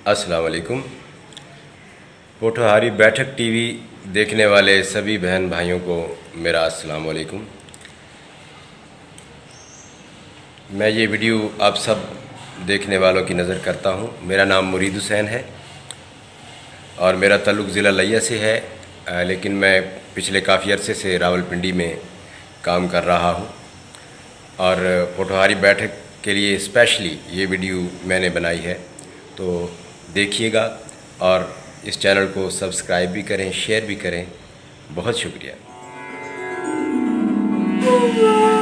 अस्सलाम वालेकुम। पोठोहारी बैठक टीवी देखने वाले सभी बहन भाइयों को मेरा अस्सलाम वालेकुम। मैं ये वीडियो आप सब देखने वालों की नज़र करता हूँ। मेरा नाम मुरीद हुसैन है और मेरा ताल्लुक़ ज़िला लिया से है, लेकिन मैं पिछले काफ़ी अरसे से रावलपिंडी में काम कर रहा हूँ और पोठोहारी बैठक के लिए स्पेशली ये वीडियो मैंने बनाई है, तो देखिएगा और इस चैनल को सब्सक्राइब भी करें, शेयर भी करें। बहुत शुक्रिया।